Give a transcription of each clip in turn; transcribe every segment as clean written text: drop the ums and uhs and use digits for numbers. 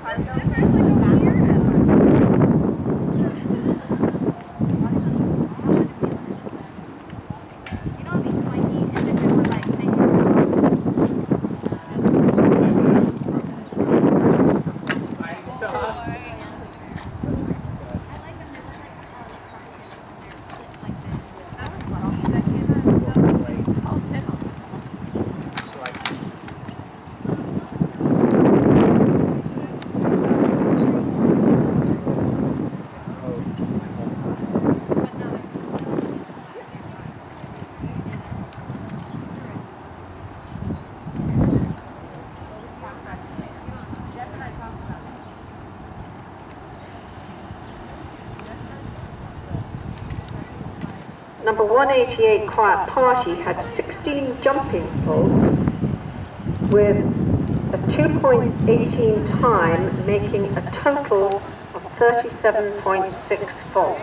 Number 188 Quiet Party had 16 jumping faults with a 2.18 time, making a total of 37.6 faults.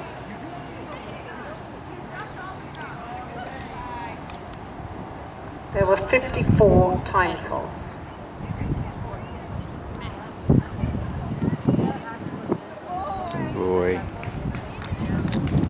There were 54 time faults.